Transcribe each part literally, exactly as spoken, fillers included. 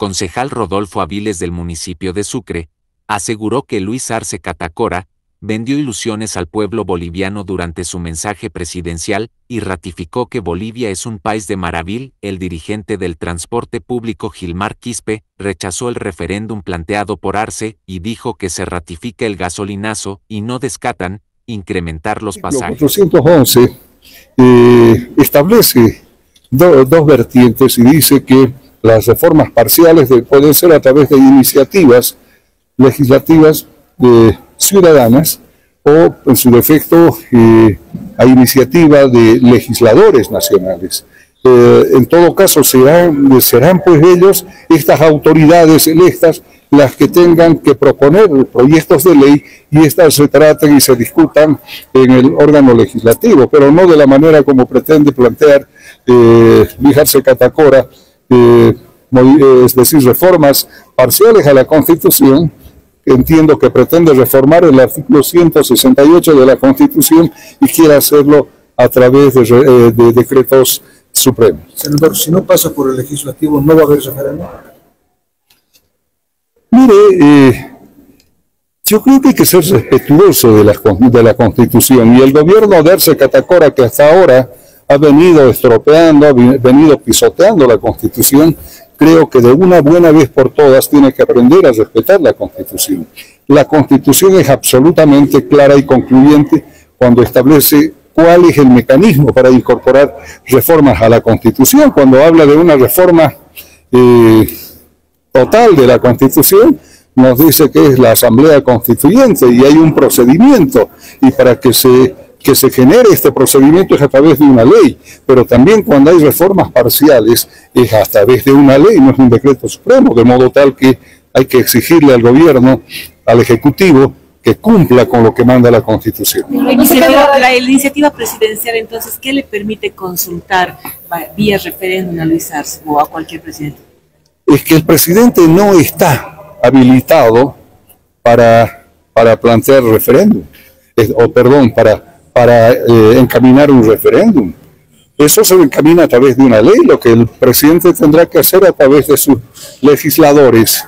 concejal Rodolfo Aviles del municipio de Sucre, aseguró que Luis Arce Catacora vendió ilusiones al pueblo boliviano durante su mensaje presidencial y ratificó que Bolivia es un país de maravilla. El dirigente del transporte público Gilmar Quispe rechazó el referéndum planteado por Arce y dijo que se ratifica el gasolinazo y no descartan incrementar los pasajes. cuatrocientos once eh, establece do, dos vertientes y dice que las reformas parciales de, pueden ser a través de iniciativas legislativas eh, ciudadanas o en su defecto eh, a iniciativa de legisladores nacionales. Eh, en todo caso serán, serán pues ellos, estas autoridades electas, las que tengan que proponer proyectos de ley y estas se traten y se discutan en el órgano legislativo, pero no de la manera como pretende plantear eh, Luis Arce Catacora, eh, es decir, reformas parciales a la Constitución. Entiendo que pretende reformar el artículo ciento sesenta y ocho de la Constitución y quiere hacerlo a través de, eh, de decretos supremos. Senador, si no pasa por el legislativo, ¿no va a haber referéndum? Mire, eh, yo creo que hay que ser respetuoso de la, de la Constitución, y el gobierno de Arce Catacora, que hasta ahora ha venido estropeando, ha venido pisoteando la Constitución, creo que de una buena vez por todas tiene que aprender a respetar la Constitución. La Constitución es absolutamente clara y concluyente cuando establece cuál es el mecanismo para incorporar reformas a la Constitución. Cuando habla de una reforma eh, total de la Constitución, nos dice que es la Asamblea Constituyente y hay un procedimiento, y para que se, que se genere este procedimiento es a través de una ley, pero también cuando hay reformas parciales es a través de una ley, no es un decreto supremo, de modo tal que hay que exigirle al gobierno, al Ejecutivo, que cumpla con lo que manda la Constitución. La iniciativa, la, la iniciativa presidencial, entonces, ¿qué le permite consultar vía referéndum a Luis Arce o a cualquier presidente? Es que el presidente no está habilitado para, para plantear referéndum, es, o perdón, para, para eh, encaminar un referéndum. Eso se encamina a través de una ley, lo que el presidente tendrá que hacer a través de sus legisladores,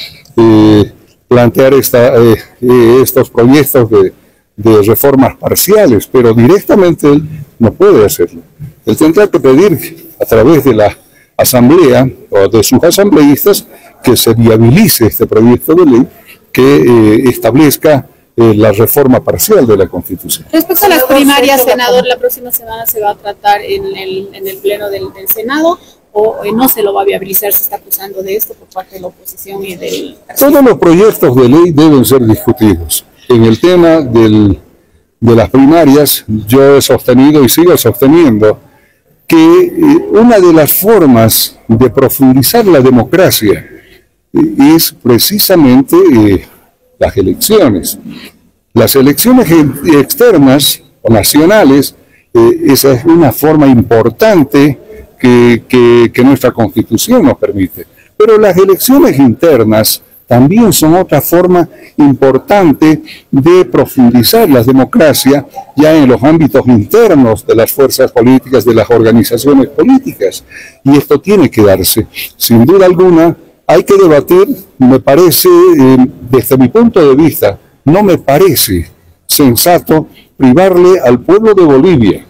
eh, plantear esta, eh, eh, estos proyectos de, de reformas parciales, pero directamente él no puede hacerlo. Él tendrá que pedir a través de la asamblea o de sus asambleístas que se viabilice este proyecto de ley que eh, establezca eh, la reforma parcial de la Constitución. Respecto a las primarias, senador, la próxima semana se va a tratar en el, en el pleno del, del Senado, o eh, no se lo va a viabilizar, se está acusando de esto por parte de la oposición y del... Todos los proyectos de ley deben ser discutidos. En el tema del, de las primarias, yo he sostenido y sigo sosteniendo que eh, una de las formas de profundizar la democracia eh, es precisamente eh, las elecciones. Las elecciones externas o nacionales, eh, esa es una forma importante que, que, que nuestra Constitución nos permite. Pero las elecciones internas también son otra forma importante de profundizar la democracia ya en los ámbitos internos de las fuerzas políticas, de las organizaciones políticas. Y esto tiene que darse. Sin duda alguna, hay que debatir, me parece, eh, desde mi punto de vista, no me parece sensato privarle al pueblo de Bolivia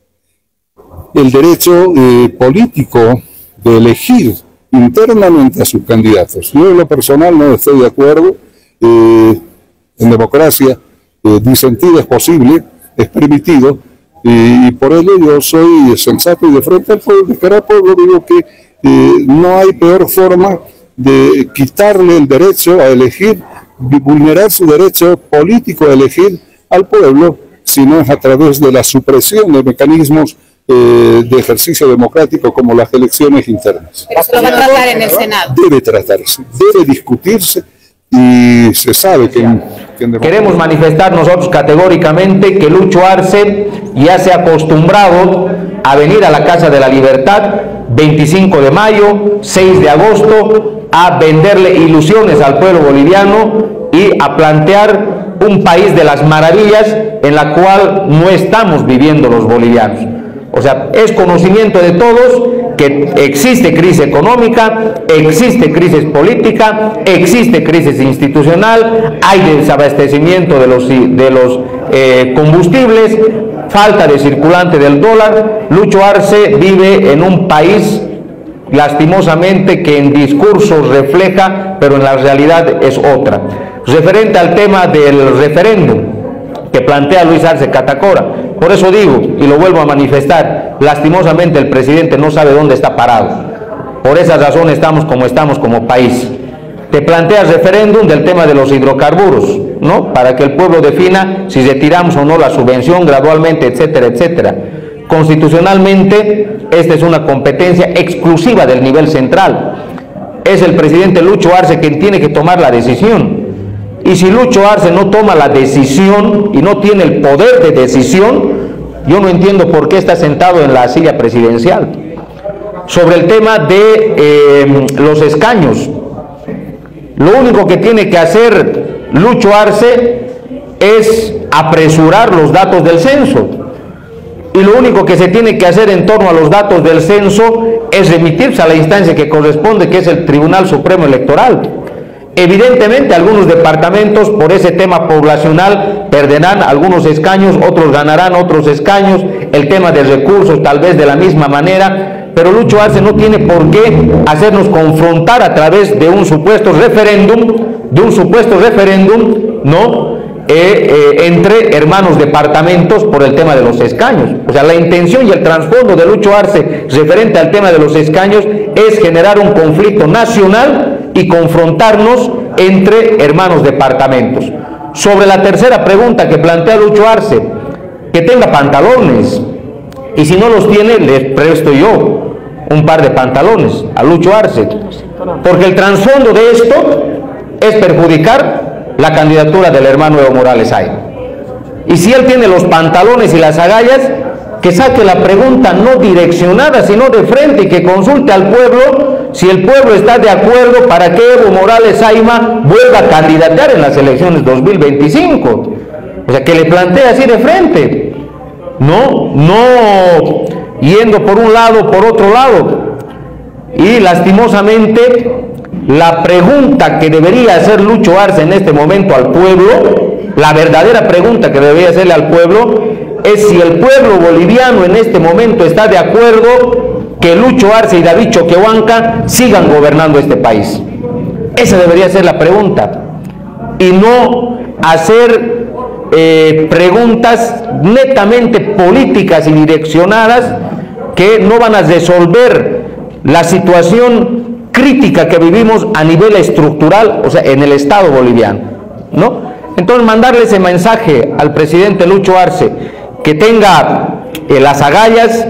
el derecho eh, político de elegir internamente a sus candidatos. Yo en lo personal no estoy de acuerdo. Eh, en democracia eh, disentir es posible, es permitido, y, y por ello yo soy sensato y de frente al pueblo, de cara al pueblo, digo que eh, no hay peor forma de quitarle el derecho a elegir, vulnerar su derecho político a elegir al pueblo, sino es a través de la supresión de mecanismos Eh, de ejercicio democrático como las elecciones internas. Pero se lo va a tratar en el Senado. Debe tratarse, debe discutirse, y se sabe que, en, que en queremos manifestar nosotros categóricamente que Lucho Arce ya se ha acostumbrado a venir a la Casa de la Libertad veinticinco de mayo, seis de agosto, a venderle ilusiones al pueblo boliviano y a plantear un país de las maravillas en la cual no estamos viviendo los bolivianos. O sea, es conocimiento de todos que existe crisis económica, existe crisis política, existe crisis institucional, hay desabastecimiento de los, de los eh, combustibles, falta de circulante del dólar. Lucho Arce vive en un país, lastimosamente, que en discursos refleja, pero en la realidad es otra. Referente al tema del referéndum que plantea Luis Arce Catacora, por eso digo, y lo vuelvo a manifestar, lastimosamente el presidente no sabe dónde está parado. Por esa razón estamos como estamos como país. Te planteas referéndum del tema de los hidrocarburos, ¿no? Para que el pueblo defina si retiramos o no la subvención gradualmente, etcétera, etcétera. Constitucionalmente, esta es una competencia exclusiva del nivel central. Es el presidente Lucho Arce quien tiene que tomar la decisión. Y si Lucho Arce no toma la decisión y no tiene el poder de decisión, yo no entiendo por qué está sentado en la silla presidencial. Sobre el tema de eh, los escaños, lo único que tiene que hacer Lucho Arce es apresurar los datos del censo. Y lo único que se tiene que hacer en torno a los datos del censo es remitirse a la instancia que corresponde, que es el Tribunal Supremo Electoral. Evidentemente algunos departamentos por ese tema poblacional perderán algunos escaños, otros ganarán otros escaños, el tema de recursos tal vez de la misma manera, pero Lucho Arce no tiene por qué hacernos confrontar a través de un supuesto referéndum, de un supuesto referéndum, ¿no? Eh, eh, entre hermanos departamentos por el tema de los escaños. O sea, la intención y el trasfondo de Lucho Arce referente al tema de los escaños es generar un conflicto nacional y confrontarnos entre hermanos departamentos. Sobre la tercera pregunta que plantea Lucho Arce, que tenga pantalones, y si no los tiene, les presto yo un par de pantalones a Lucho Arce, porque el trasfondo de esto es perjudicar la candidatura del hermano Evo Morales Ayma. Y si él tiene los pantalones y las agallas, que saque la pregunta no direccionada, sino de frente, y que consulte al pueblo si el pueblo está de acuerdo para que Evo Morales Ayma vuelva a candidatear en las elecciones dos mil veinticinco. O sea, que le plantea así de frente, no, no yendo por un lado, por otro lado. Y lastimosamente, la pregunta que debería hacer Lucho Arce en este momento al pueblo, la verdadera pregunta que debería hacerle al pueblo, es si el pueblo boliviano en este momento está de acuerdo que Lucho Arce y David Choquehuanca sigan gobernando este país. Esa debería ser la pregunta, y no hacer eh, preguntas netamente políticas y direccionadas que no van a resolver la situación crítica que vivimos a nivel estructural, o sea, en el Estado boliviano, ¿no? Entonces, mandarle ese mensaje al presidente Lucho Arce, que tenga eh, las agallas,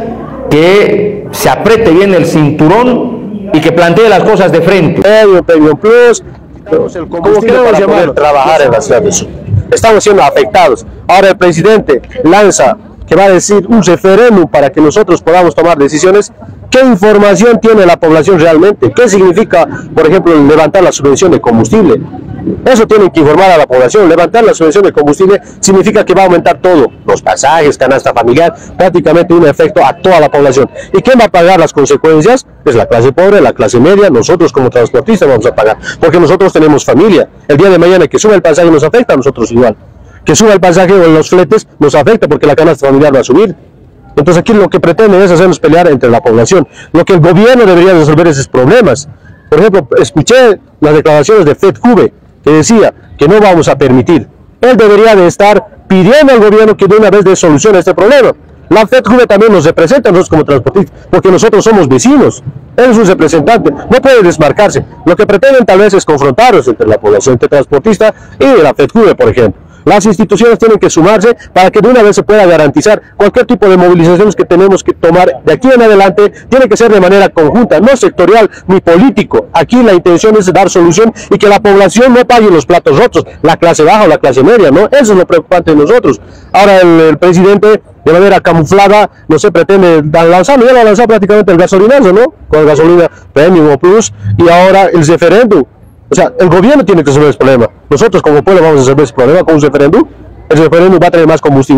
que se apriete bien el cinturón y que plantee las cosas de frente. Medio, Premio Plus, como queremos llamar, trabajar en la ciudad del sur. Estamos siendo afectados. Ahora el presidente lanza que va a decir un referéndum para que nosotros podamos tomar decisiones. ¿Qué información tiene la población realmente? ¿Qué significa, por ejemplo, levantar la subvención de combustible? Eso tienen que informar a la población. Levantar la subvención de combustible significa que va a aumentar todo, los pasajes, canasta familiar, prácticamente un efecto a toda la población. ¿Y quién va a pagar las consecuencias? Es la clase pobre, la clase media. Nosotros como transportistas vamos a pagar, porque nosotros tenemos familia. El día de mañana que suba el pasaje nos afecta a nosotros igual. Que suba el pasaje o los fletes nos afecta porque la canasta familiar va a subir. Entonces aquí lo que pretenden es hacernos pelear entre la población. Lo que el gobierno debería resolver esos problemas. Por ejemplo, escuché las declaraciones de FEDJUVE, que decía que no vamos a permitir. Él debería de estar pidiendo al gobierno que de una vez dé solución a este problema. La FEDJUVE también nos representa a nosotros como transportistas, porque nosotros somos vecinos. Él es un representante, no puede desmarcarse. Lo que pretenden tal vez es confrontarnos entre la población, entre transportista y la FEDJUVE, por ejemplo. Las instituciones tienen que sumarse para que de una vez se pueda garantizar cualquier tipo de movilizaciones que tenemos que tomar de aquí en adelante. Tiene que ser de manera conjunta, no sectorial ni político. Aquí la intención es dar solución y que la población no pague los platos rotos, la clase baja o la clase media, ¿no? Eso es lo preocupante de nosotros. Ahora el, el presidente, de manera camuflada, no se pretende lanzar, ya lo ha lanzado prácticamente el gasolinazo, ¿no? Con gasolina Premium o Plus, y ahora el referéndum. O sea, el gobierno tiene que resolver ese problema. Nosotros como pueblo vamos a resolver ese problema con un referéndum. El referéndum va a traer más combustible,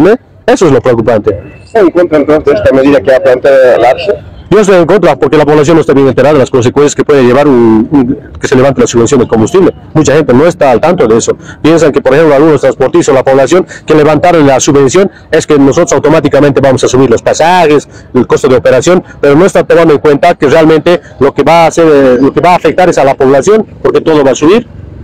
Eso es lo preocupante. ¿Se encuentra entonces esta medida que ha planteado el Arce? Yo estoy en contra porque la población no está bien enterada de las consecuencias que puede llevar un, un, que se levante la subvención de combustible. Mucha gente no está al tanto de eso. Piensan que, por ejemplo, algunos transportistas o la población que levantaron la subvención es que nosotros automáticamente vamos a subir los pasajes, el costo de operación, pero no está tomando en cuenta que realmente lo que va a hacer, lo que va a afectar es a la población, porque todo va a subir.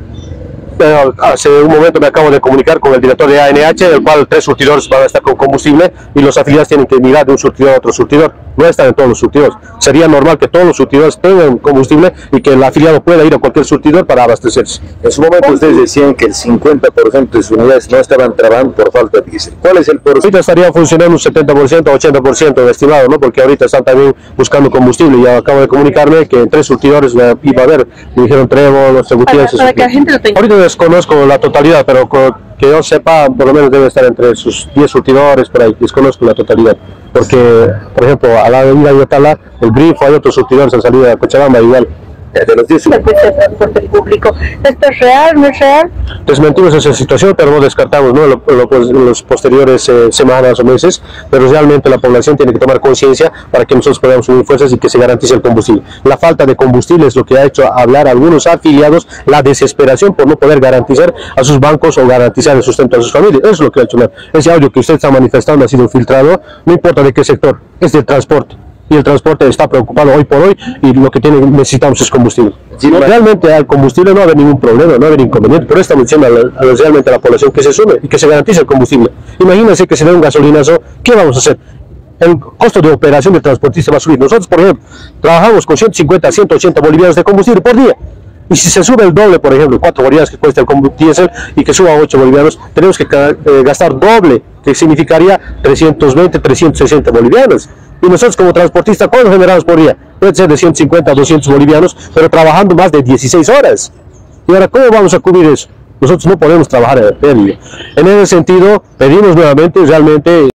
Pero hace un momento me acabo de comunicar con el director de A N H, del cual tres surtidores van a estar con combustible y los afiliados tienen que migrar de un surtidor a otro surtidor. No están en todos los surtidores. Sería normal que todos los surtidores tengan combustible y que el afiliado pueda ir a cualquier surtidor para abastecerse. En su momento ustedes decían que el cincuenta por ciento de sus unidades no estaban trabajando por falta de diésel. ¿Cuál es el porcentaje? Ahorita estaría funcionando un setenta por ciento, ochenta por ciento estimado, ¿no? Porque ahorita están también buscando combustible. Ya acabo de comunicarme que en tres surtidores uh, iba a haber, me dijeron Trevo, los Gutiérrez. Para, para que la gente lo tenga. Ahorita desconozco la totalidad, pero que yo sepa, por lo menos debe estar entre sus diez surtidores, por ahí, desconozco la totalidad. Porque, por ejemplo, a la avenida Yotala, el Grifo, hay otros surtidores en salida de Cochabamba igual. De los diez servicio de transporte público. ¿Esto es real, no es real? Desmentimos esa situación, pero no descartamos, ¿no? Lo, lo, los posteriores eh, semanas o meses, pero realmente la población tiene que tomar conciencia para que nosotros podamos unir fuerzas y que se garantice el combustible. La falta de combustible es lo que ha hecho hablar a algunos afiliados, la desesperación por no poder garantizar a sus bancos o garantizar el sustento a sus familias. Eso es lo que ha hecho hablar. Ese audio que usted está manifestando ha sido filtrado, no importa de qué sector, es del transporte. Y el transporte está preocupado hoy por hoy y lo que tiene, necesitamos es combustible. Si no, realmente al combustible no va a haber ningún problema, no va a haber inconveniente, pero estamos diciendo a, la, a realmente a la población que se sume y que se garantice el combustible. Imagínense que se dé un gasolinazo, ¿qué vamos a hacer? El costo de operación del transportista va a subir. Nosotros, por ejemplo, trabajamos con ciento cincuenta, ciento ochenta bolivianos de combustible por día. Y si se sube el doble, por ejemplo, cuatro bolivianos que cuesta el combustible y que suba a ocho bolivianos, tenemos que eh, gastar doble, que significaría trescientos veinte, trescientos sesenta bolivianos. Y nosotros como transportistas, ¿cuánto generamos por día? Puede ser de ciento cincuenta a doscientos bolivianos, pero trabajando más de dieciséis horas. Y ahora, ¿cómo vamos a cubrir eso? Nosotros no podemos trabajar en el medio. En ese sentido, pedimos nuevamente realmente